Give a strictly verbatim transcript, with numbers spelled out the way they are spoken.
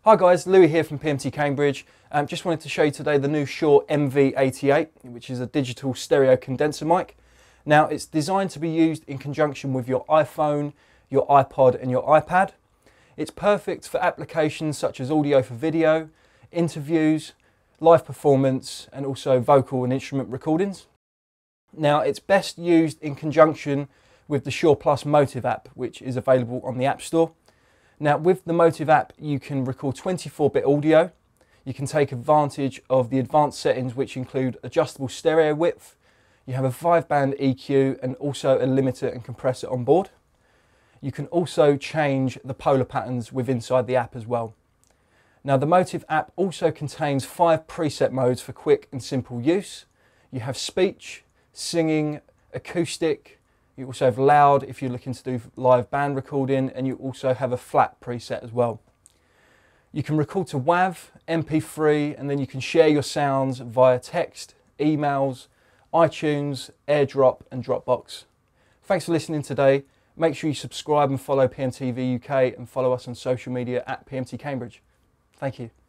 Hi guys, Louis here from P M T Cambridge. Um, just wanted to show you today the new Shure M V eighty-eight, which is a digital stereo condenser mic. Now it's designed to be used in conjunction with your iPhone, your iPod and your iPad. It's perfect for applications such as audio for video, interviews, live performance and also vocal and instrument recordings. Now it's best used in conjunction with the Shure Plus MOTIV app, which is available on the App Store. Now with the MOTIV app you can record twenty-four bit audio, you can take advantage of the advanced settings which include adjustable stereo width, you have a five band E Q and also a limiter and compressor on board. You can also change the polar patterns with inside the app as well. Now the MOTIV app also contains five preset modes for quick and simple use. You have speech, singing, acoustic, you also have loud if you're looking to do live band recording, and you also have a flat preset as well. You can record to WAV, M P three, and then you can share your sounds via text, emails, iTunes, AirDrop and Dropbox. Thanks for listening today. Make sure you subscribe and follow P M T V U K and follow us on social media at P M T Cambridge. Thank you.